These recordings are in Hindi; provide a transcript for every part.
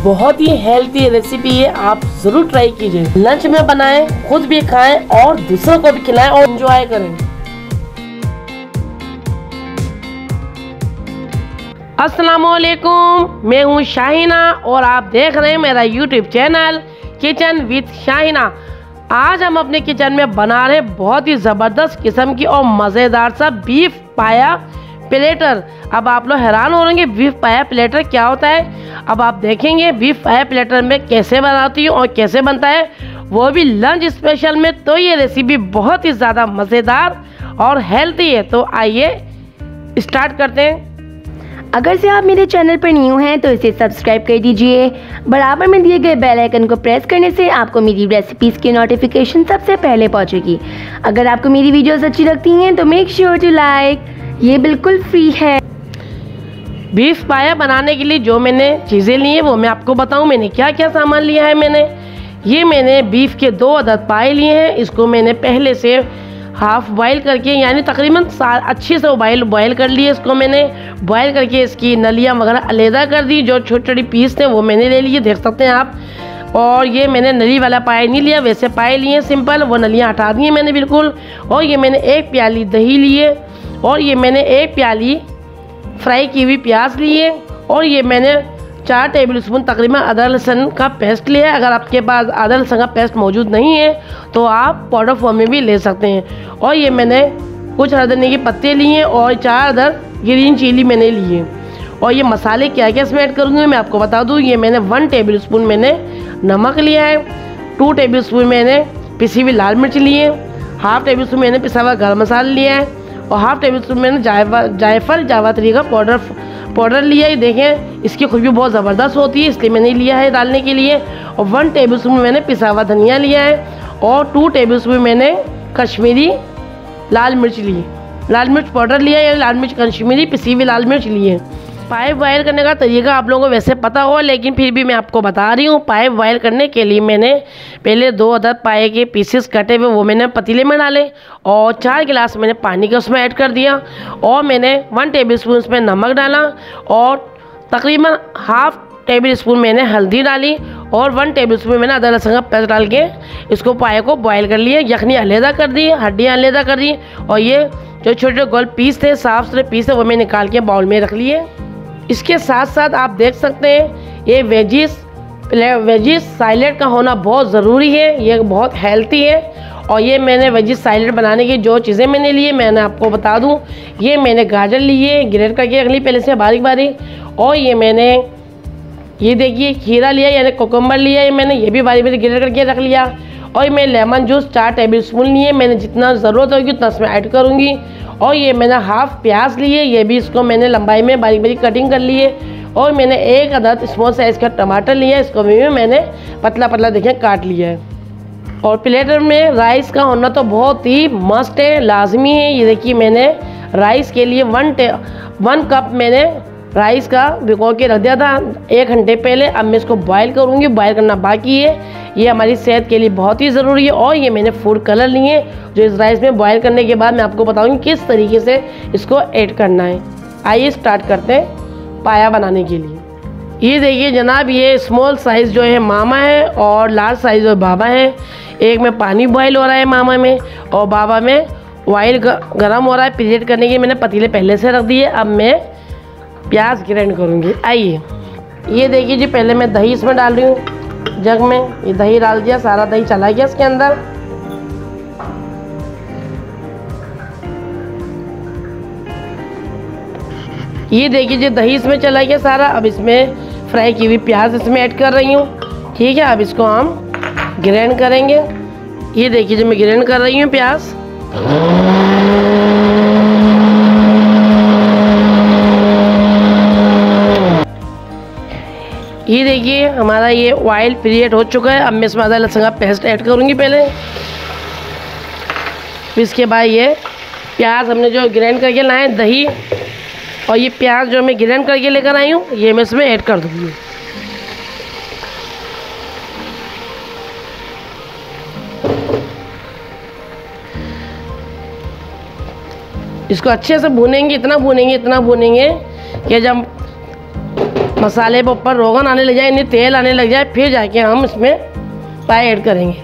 बहुत ही हेल्थी रेसिपी है, आप जरूर ट्राई कीजिए। लंच में बनाएं, खुद भी खाएं और दूसरों को भी खिलाएं और एंजॉय करें। अस्सलामुअलैकुम, मैं हूं शाहिना और आप देख रहे हैं मेरा YouTube channel kitchen with Shahina. आज हम अपने किचन में बना रहे हैं बहुत ही ज़बरदस्त किस्म की और मज़ेदार सा बीफ पाया प्लेटर। अब आप लोग हैरान हो रहे हैं बीफ पाया प्लेटर क्या होता है। अब आप देखेंगे बीफ पाया प्लेटर में कैसे बनाती हूँ और कैसे बनता है, वो भी लंच स्पेशल में। तो ये रेसिपी बहुत ही ज़्यादा मज़ेदार और हेल्थी है। तो आइए स्टार्ट करते हैं। अगर से आप मेरे चैनल पर न्यू हैं तो इसे सब्सक्राइब कर दीजिए। बराबर में दिए गए बेल आइकन को प्रेस करने से आपको मेरी रेसिपीज़ की नोटिफिकेशन सबसे पहले पहुंचेगी। अगर आपको मेरी वीडियोस अच्छी लगती हैं तो मेक श्योर टू लाइक, ये बिल्कुल फ्री है। बीफ पाया बनाने के लिए जो मैंने चीज़ें ली हैं वो मैं आपको बताऊं। मैंने क्या क्या सामान लिया है। मैंने बीफ के 2 अदद पाए लिए हैं। इसको मैंने पहले से हाफ बॉयल करके यानी तकरीबन अच्छे से बॉयल कर लिए। इसको मैंने बॉयल करके इसकी नलियाँ वगैरह अलहदा कर दी। जो छोटे छोटे पीस थे वो मैंने ले लिए, देख सकते हैं आप। और ये मैंने नली वाला पाया नहीं लिया, वैसे पाए लिए सिंपल, वो नलियाँ हटा दी हैं मैंने बिल्कुल। और ये मैंने 1 प्याली दही लिए और ये मैंने 1 प्याली फ्राई की हुई प्याज लिए और ये मैंने 4 टेबल स्पून तकरीबन अदरक लहसुन का पेस्ट लिया है। अगर आपके पास अदरक लहसुन का पेस्ट मौजूद नहीं है तो आप पाउडर फॉर्म में भी ले सकते हैं। और ये मैंने कुछ हरे धनिया के पत्ते लिए और 4 अदर ग्रीन चिली मैंने लिए। और ये मसाले क्या क्या इसमें ऐड करूँगी मैं आपको बता दूँ। ये मैंने 1 टेबल स्पून मैंने नमक लिया है, 2 टेबल स्पून मैंने पिसी हुई लाल मिर्च लिए, हाफ टेबल स्पून मैंने पिसा हुआ गर्म मसाला लिया है और हाफ टेबल स्पून मैंने जायफल जावित्री का पाउडर लिया है। देखें इसकी खुशबू बहुत ज़बरदस्त होती है इसलिए मैंने लिया है डालने के लिए। और 1 टेबल स्पून मैंने पिसा हुआ धनिया लिया है और 2 टेबल स्पून मैंने कश्मीरी लाल मिर्च ली, लाल मिर्च पाउडर लिया है, लाल मिर्च कश्मीरी पिसी हुई लाल मिर्च ली है। पाए बॉयल करने का तरीका आप लोगों को वैसे पता हो, लेकिन फिर भी मैं आपको बता रही हूँ। पाए बॉयल करने के लिए मैंने पहले 2 अदद पाए के पीसेस कटे हुए वो मैंने पतीले में डाले और 4 गिलास मैंने पानी का उसमें ऐड कर दिया और मैंने 1 टेबल स्पून उसमें नमक डाला और तकरीबन हाफ टेबल स्पून मैंने हल्दी डाली और 1 टेबल स्पून मैंने अदरक लहसुन का पेस्ट डाल के इसको पाए को बॉयल कर लिया। यखनी अलहदा कर दी, हड्डियाँ अलहदा कर दी और ये जो छोटे छोटे गोल पीस थे, साफ सुथरे पीस थे, वो मैं निकाल के बाउल में रख लिए। इसके साथ साथ आप देख सकते हैं ये वेजिस साइलेड का होना बहुत ज़रूरी है, ये बहुत हेल्थी है। और ये मैंने वेजिस साइलेड बनाने की जो चीज़ें मैंने ली है मैंने आपको बता दूं। ये मैंने गाजर लिए, ग्रेट करके रख ली पहले से बारीक बारीक। और ये देखिए खीरा लिया यानी कोकम्बर लिया, ये मैंने ये भी बारीक बारीक ग्रेट करके रख लिया। और मैं लेमन जूस 4 टेबल स्पून लिए, मैंने जितना ज़रूरत होगी उतना इसमें ऐड करूँगी। और ये मैंने हाफ प्याज लिए, ये भी इसको मैंने लंबाई में बारीक बारीक कटिंग कर ली है। और मैंने 1 अदद स्मॉल साइज़ का टमाटर लिया, इसको भी मैंने पतला पतला देखें काट लिया है। और प्लेटर में राइस का होना तो बहुत ही मस्ट है, लाजमी है। ये देखिए मैंने राइस के लिए 1 कप मैंने राइस का भिगो के रख दिया था 1 घंटे पहले। अब मैं इसको बॉयल करूँगी, बॉयल करना बाकी है, ये हमारी सेहत के लिए बहुत ही ज़रूरी है। और ये मैंने फूड कलर लिए जो इस राइस में बॉयल करने के बाद मैं आपको बताऊँगी किस तरीके से इसको ऐड करना है। आइए स्टार्ट करते हैं पाया बनाने के लिए। ये देखिए जनाब, ये स्मॉल साइज़ जो है मामा है और लार्ज साइज़ जो बाबा है। एक में पानी बॉयल हो रहा है मामा में और बाबा में ऑयल गर्म हो रहा है। प्रीहीट करने के लिए मैंने पतीले पहले से रख दिए। अब मैं प्याज ग्राइंड करूँगी। आइए ये देखिए जी, पहले मैं दही इसमें डाल रही हूँ जग में। ये दही डाल दिया, सारा दही चला गया इसके अंदर। ये देखिए जी दही इसमें चला गया सारा। अब इसमें फ्राई की हुई प्याज इसमें ऐड कर रही हूँ। ठीक है, अब इसको हम ग्राइंड करेंगे। ये देखिए जी मैं ग्राइंड कर रही हूँ प्याज। ये देखिए हमारा ये ऑयल प्रीहीट हो चुका है। अब मैं इसमें अदरक लहसुन का पेस्ट ऐड करूँगी पहले। फिर इसके बाद ये प्याज हमने जो ग्राइंड करके लाए दही और ये प्याज जो मैं ग्राइंड करके लेकर आई हूँ ये मैं इसमें ऐड कर दूँगी। इसको अच्छे से भूनेंगे, इतना भूनेंगे कि जब मसाले पर ऊपर रोगन आने लग जाए, यानी तेल आने लग जाए, फिर जाके हम इसमें पाए ऐड करेंगे।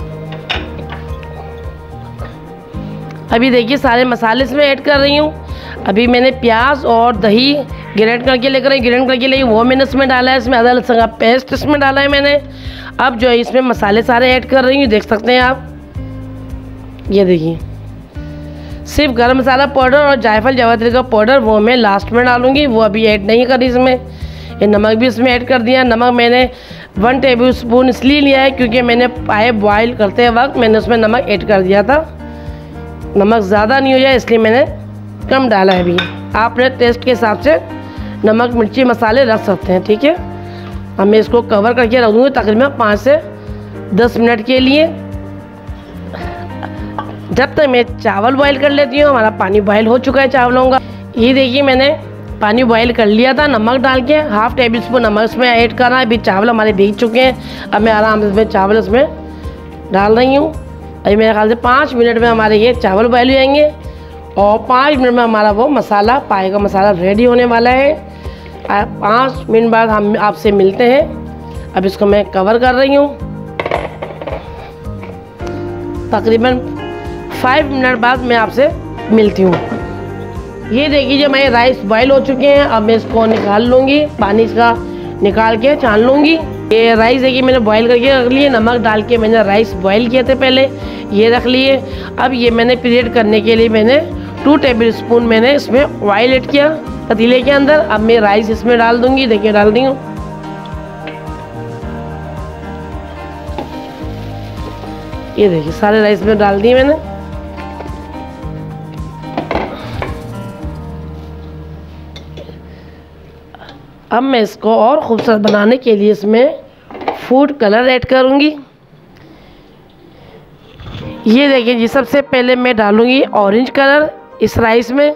अभी देखिए सारे मसाले इसमें ऐड कर रही हूँ। अभी मैंने प्याज और दही ग्राइंड करके लेकर वो मैंने इसमें डाला है। इसमें अदरक लहसुन का पेस्ट इसमें डाला है मैंने। अब जो है इसमें मसाले सारे ऐड कर रही हूँ, देख सकते हैं आप। ये देखिए सिर्फ गरम मसाला पाउडर और जायफल जावित्री का पाउडर वो मैं लास्ट में डालूँगी, वो अभी ऐड नहीं करी इसमें। ये नमक भी इसमें ऐड कर दिया। नमक मैंने 1 टेबल स्पून इसलिए लिया है क्योंकि मैंने पाए बॉयल करते वक्त मैंने उसमें नमक ऐड कर दिया था। नमक ज़्यादा नहीं हो जाए इसलिए मैंने कम डाला है। अभी आप अपने टेस्ट के हिसाब से नमक मिर्ची मसाले रख सकते हैं, ठीक है। अब मैं इसको कवर करके रख दूँगी तकरीबन 5 से 10 मिनट के लिए, जब तक मैं चावल बॉईल कर लेती हूँ। हमारा पानी बॉईल हो चुका है चावलों का। ये देखिए मैंने पानी बॉईल कर लिया था नमक डाल के। 1/2 टेबल स्पून नमक इसमें ऐड करना है। अभी चावल हमारे भीग चुके हैं। अब मैं आराम से इसमें चावल इसमें डाल रही हूँ। अभी मेरे ख्याल से 5 मिनट में हमारे ये चावल बॉईल हो जाएंगे और 5 मिनट में हमारा वो मसाला पाए का मसाला रेडी होने वाला है। 5 मिनट बाद हम आपसे मिलते हैं। अब इसको मैं कवर कर रही हूँ। तकरीबन 5 मिनट बाद मैं आपसे मिलती हूँ। ये देखिए जो मेरे राइस बॉईल हो चुके हैं। अब मैं इसको निकाल लूँगी, पानी इसका निकाल के छान लूँगी। ये राइस देखिए मैंने बॉईल करके रख लिए। नमक डाल के मैंने राइस बॉईल किए थे पहले, ये रख लिए। अब ये मैंने प्रीहीट करने के लिए मैंने 2 टेबल स्पून मैंने इसमें ऑयल ऐड किया पतीले के अंदर। अब मैं राइस इसमें डाल दूँगी। देखिए डाल दी हूँ। ये देखिए सारे राइस में डाल दिए मैंने। अब मैं इसको और खूबसूरत बनाने के लिए इसमें फूड कलर ऐड करूँगी। ये देखिए जी सबसे पहले मैं डालूँगी ऑरेंज कलर इस राइस में।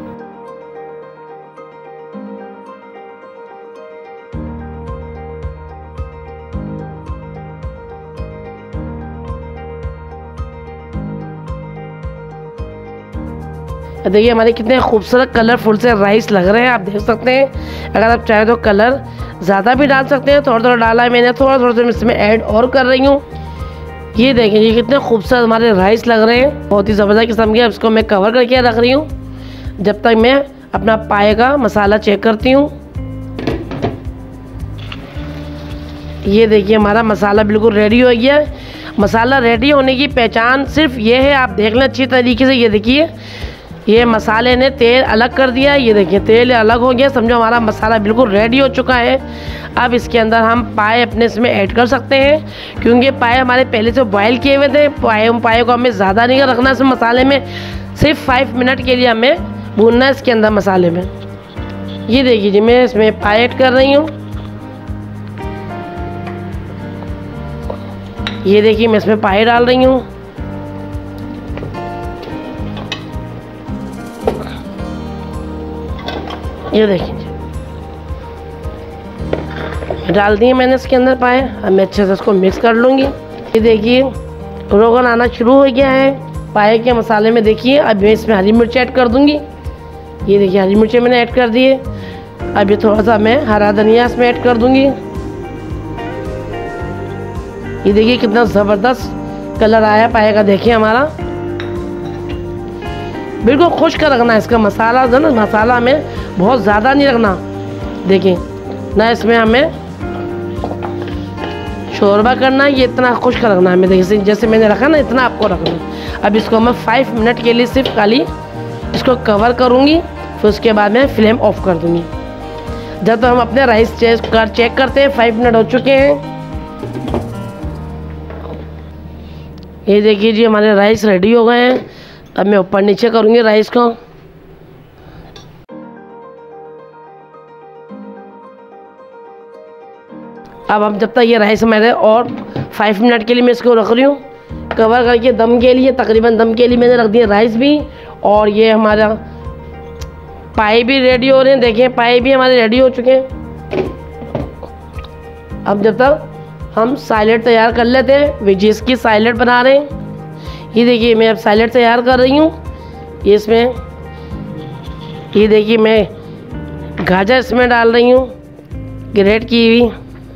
देखिए हमारे कितने खूबसूरत कलरफुल से राइस लग रहे हैं, आप देख सकते हैं। अगर आप चाहे तो कलर ज़्यादा भी डाल सकते हैं। थोड़ा थोड़ा डाला है मैंने, थोड़ा थोड़ा इसमें ऐड और कर रही हूँ। ये देखिए ये कितने खूबसूरत हमारे राइस लग रहे हैं, बहुत ही ज़बरदस्त किस्म के। अब इसको मैं कवर करके रख रही हूँ जब तक मैं अपना पाए का मसाला चेक करती हूँ। ये देखिए हमारा मसाला बिल्कुल रेडी हो गया है। मसाला रेडी होने की पहचान सिर्फ ये है, आप देख लें अच्छी तरीके से। ये देखिए ये मसाले ने तेल अलग कर दिया। ये देखिए तेल अलग हो गया, समझो हमारा मसाला बिल्कुल रेडी हो चुका है। अब इसके अंदर हम पाए अपने इसमें ऐड कर सकते हैं क्योंकि पाए हमारे पहले से बॉयल किए हुए थे। पाए को हमें ज़्यादा नहीं रखना इस मसाले में, सिर्फ 5 मिनट के लिए हमें भूनना है इसके अंदर मसाले में। ये देखिए जी मैं इसमें पाए ऐड कर रही हूँ। ये देखिए मैं इसमें पाए डाल रही हूँ। ये देखिए डाल दिए मैंने इसके अंदर पाए। अब मैं अच्छे से इसको मिक्स कर लूँगी। ये देखिए रोगन आना शुरू हो गया है पाए के मसाले में। देखिए अब मैं इसमें हरी मिर्च ऐड कर दूँगी। ये देखिए हरी मिर्ची मैंने ऐड कर दिए। अब ये थोड़ा सा मैं हरा धनिया इसमें ऐड कर दूँगी। ये देखिए कितना ज़बरदस्त कलर आया पाए का। देखिए हमारा बिल्कुल खुश्क रखना है इसका मसाला जो ना, मसाला हमें बहुत ज़्यादा नहीं रखना। देखिए ना इसमें हमें शोरबा करना है, ये इतना खुश्क रखना है हमें। देखिए जैसे मैंने रखा ना इतना आपको रखना है। अब इसको मैं 5 मिनट के लिए सिर्फ खाली इसको कवर करूँगी, फिर उसके बाद मैं फ्लेम ऑफ कर दूँगी। जब तक हम अपने राइस चेक करते हैं 5 मिनट हो चुके हैं। ये देखिए जी हमारे राइस रेडी हो गए हैं। अब मैं ऊपर नीचे करूँगी राइस को। अब हम जब तक ये राइस हमारे और 5 मिनट के लिए मैं इसको रख रही हूँ कवर करके दम के लिए। तकरीबन दम के लिए मैंने रख दिया राइस भी, और ये हमारा पाए भी रेडी हो रहे हैं। देखिए पाए भी हमारे रेडी हो चुके हैं। अब जब तक हम सैलेड तैयार कर लेते हैं, वेजिस की सैलेड बना रहे हैं। ये देखिए मैं अब सैलेड तैयार कर रही हूँ। ये इसमें ये देखिए मैं गाजर इसमें डाल रही हूँ। ग्रेट की हुई।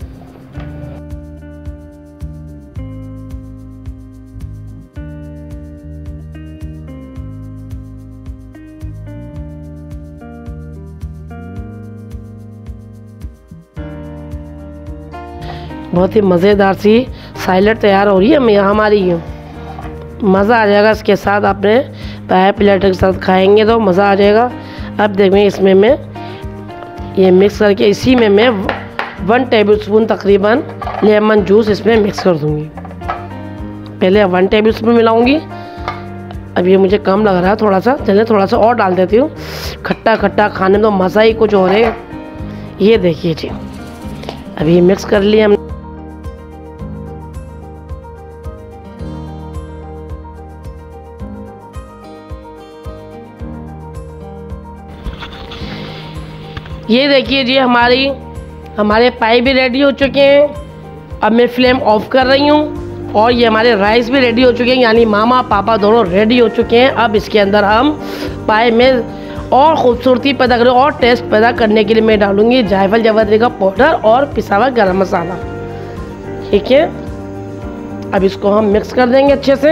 बहुत ही मज़ेदार सी सैलेड तैयार हो रही है हमारी। मज़ा आ जाएगा इसके साथ, आपने पाया प्लेटर के साथ खाएंगे तो मज़ा आ जाएगा। अब देखिए इसमें मैं ये मिक्स करके इसी में मैं 1 टेबलस्पून तकरीबन लेमन जूस इसमें मिक्स कर दूँगी। पहले 1 टेबलस्पून मिलाऊँगी। अब ये मुझे कम लग रहा है थोड़ा सा, चलिए थोड़ा सा और डाल देती हूँ। खट्टा खट्टा खाने में तो मज़ा ही कुछ और है। ये देखिए जी, अभी ये मिक्स कर लिया हमने। ये देखिए जी हमारे पाई भी रेडी हो चुके हैं। अब मैं फ्लेम ऑफ कर रही हूँ और ये हमारे राइस भी रेडी हो चुके हैं, यानी मामा पापा दोनों रेडी हो चुके हैं। अब इसके अंदर हम पाई में और ख़ूबसूरती पैदा करें और टेस्ट पैदा करने के लिए मैं डालूँगी जायफल जावित्री का पाउडर और पिसा हुआ गरम मसाला। ठीक है, अब इसको हम मिक्स कर देंगे अच्छे से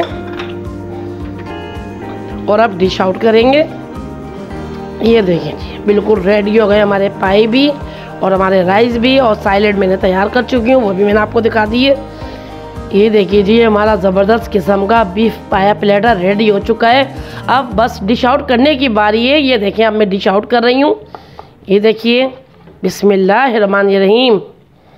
और अब डिश आउट करेंगे। ये देखिए जी, बिल्कुल रेडी हो गए हमारे पाई भी और हमारे राइस भी, और सैलेड मैंने तैयार कर चुकी हूँ, वो भी मैंने आपको दिखा दी है। ये देखिए जी, हमारा ज़बरदस्त किस्म का बीफ पाया प्लेटर रेडी हो चुका है। अब बस डिश आउट करने की बारी है। ये देखिए अब मैं डिश आउट कर रही हूँ। ये देखिए, बिस्मिल्लाहिर्रहमानिर्रहीम।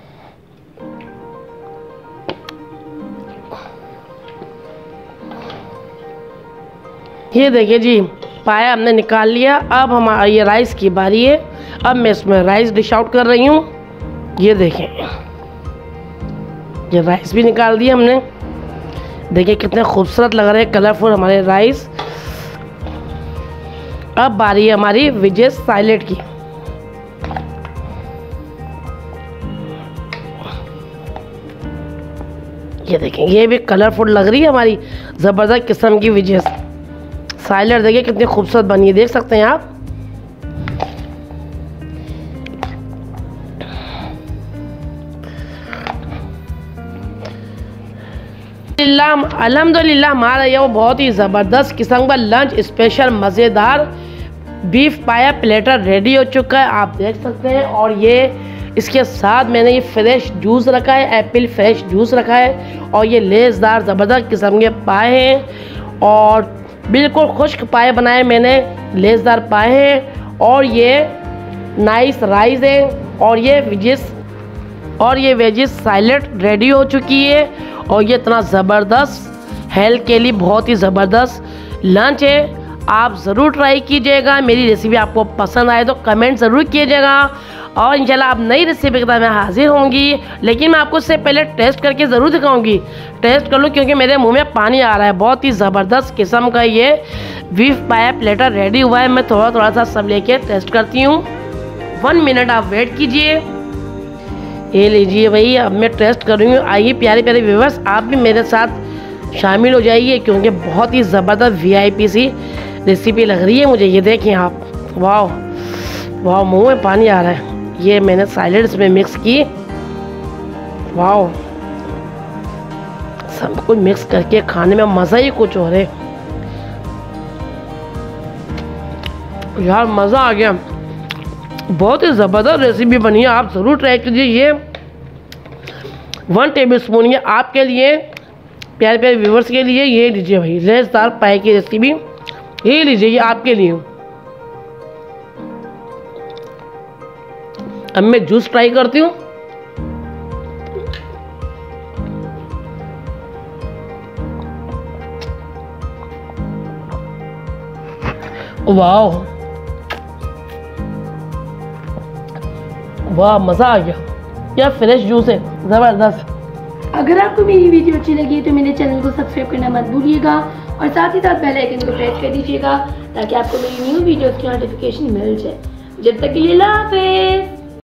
ये देखिए जी, पाया हमने निकाल लिया। अब हमारा ये राइस की बारी है। अब मैं इसमें राइस डिश आउट कर रही हूँ। ये देखें, ये राइस भी निकाल दिया हमने। देखिए कितने खूबसूरत लग रहे हैं, कलरफुल हमारे राइस। अब बारी है हमारी वेजेस सैलेड की। ये देखें, ये भी कलरफुल लग रही है हमारी ज़बरदस्त किस्म की वेजेस सैलेड। देखिए कितनी खूबसूरत बनी है, देख सकते हैं आप। अल्हम्दुलिल्लाह हमारा ये वो बहुत ही ज़बरदस्त किस्म का लंच स्पेशल मज़ेदार बीफ पाया प्लेटर रेडी हो चुका है, आप देख सकते हैं। और ये इसके साथ मैंने ये फ्रेश जूस रखा है, एप्पल फ्रेश जूस रखा है, और ये लेसदार ज़बरदस्त किस्म के पाए हैं और बिल्कुल खुश्क पाए बनाए मैंने, लेसदार पाए हैं। और ये नाइस राइस है और ये वेजिस सैलेड रेडी हो चुकी है। और ये इतना ज़बरदस्त हेल्थ के लिए बहुत ही ज़बरदस्त लंच है। आप ज़रूर ट्राई कीजिएगा। मेरी रेसिपी आपको पसंद आए तो कमेंट ज़रूर कीजिएगा और इंशाल्लाह आप नई रेसिपी के साथ मैं हाजिर होंगी। लेकिन मैं आपको इससे पहले टेस्ट करके ज़रूर दिखाऊंगी। टेस्ट कर लो क्योंकि मेरे मुंह में पानी आ रहा है। बहुत ही ज़बरदस्त किस्म का ये बीफ पाया प्लेटर रेडी हुआ है। मैं थोड़ा सा सब लेके टेस्ट करती हूँ। 1 मिनट आप वेट कीजिए। ये लीजिए भाई, अब मैं टेस्ट कर रही हूँ। आइए प्यारे प्यारे व्यूअर्स, आप भी मेरे साथ शामिल हो जाइए क्योंकि बहुत ही ज़बरदस्त VIP सी रेसिपी लग रही है मुझे। ये देखें आप, वाह वाह, मुंह में पानी आ रहा है। ये मैंने सैलेड इसमें मिक्स की, वाह, सब कुछ मिक्स करके खाने में मज़ा ही कुछ और है यार, मज़ा आ गया। बहुत ही ज़बरदस्त रेसिपी बनी है, आप ज़रूर ट्राई कीजिए। ये 1 टेबलस्पून ये आपके लिए, प्यारे प्यारे व्यूवर्स के लिए। ये लीजिए भाई, लेसदार पाए की रेसिपी, ये लीजिए, ये आपके लिए। अब मैं जूस ट्राई करती हूँ। वाह वाह, मज़ा आ गया, क्या फ्रेश जूस है, ज़बरदस्त। अगर आपको मेरी वीडियो अच्छी लगी तो मेरे चैनल को सब्सक्राइब करना मत भूलिएगा और साथ ही साथ बेल आइकन को प्रेस कर दीजिएगा ताकि आपको मेरी न्यू वीडियोस की नोटिफिकेशन मिल जाए। जब तक के लिए अल्लाह हाफ़िज़।